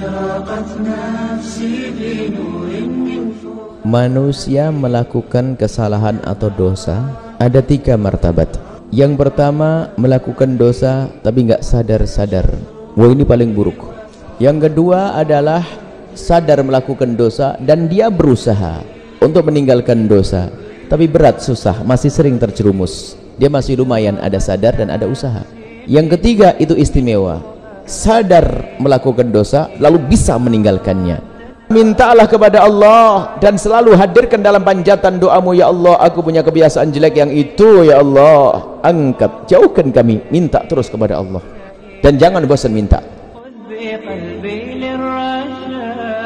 Manusia melakukan kesalahan atau dosa ada 3 martabat. Yang pertama, melakukan dosa tapi nggak sadar-sadar. Wah, ini paling buruk. Yang kedua adalah sadar melakukan dosa dan dia berusaha untuk meninggalkan dosa, tapi berat, susah, masih sering terjerumus. Dia masih lumayan ada sadar dan ada usaha. Yang ketiga itu istimewa, sadar melakukan dosa lalu bisa meninggalkannya. Mintalah kepada Allah dan selalu hadirkan dalam panjatan doamu, ya Allah, aku punya kebiasaan jelek yang itu, ya Allah, angkat, jauhkan kami. Minta terus kepada Allah dan jangan bosan minta.